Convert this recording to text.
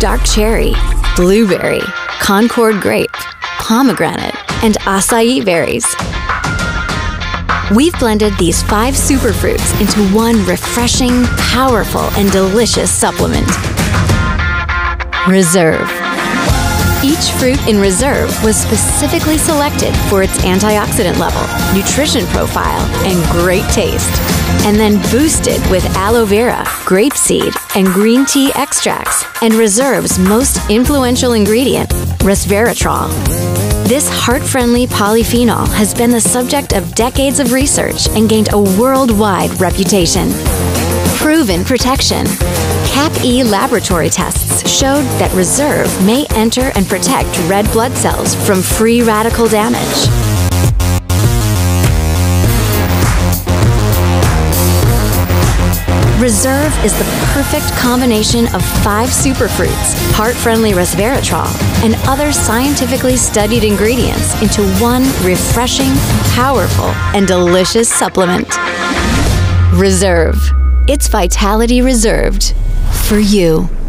dark cherry, blueberry, Concord grape, pomegranate, and açai berries. We've blended these 5 superfruits into one refreshing, powerful, and delicious supplement. Reserve. Each fruit in Reserve was specifically selected for its antioxidant level, nutrition profile, and great taste, and then boosted with aloe vera, grapeseed, and green tea extracts, and Reserve's most influential ingredient, Resveratrol. This heart-friendly polyphenol has been the subject of decades of research and gained a worldwide reputation. Proven protection. CAP-E laboratory tests showed that Reserve may enter and protect red blood cells from free radical damage. Reserve is the perfect combination of 5 superfruits, heart-friendly resveratrol, and other scientifically studied ingredients into one refreshing, powerful, and delicious supplement. Reserve. It's vitality reserved for you.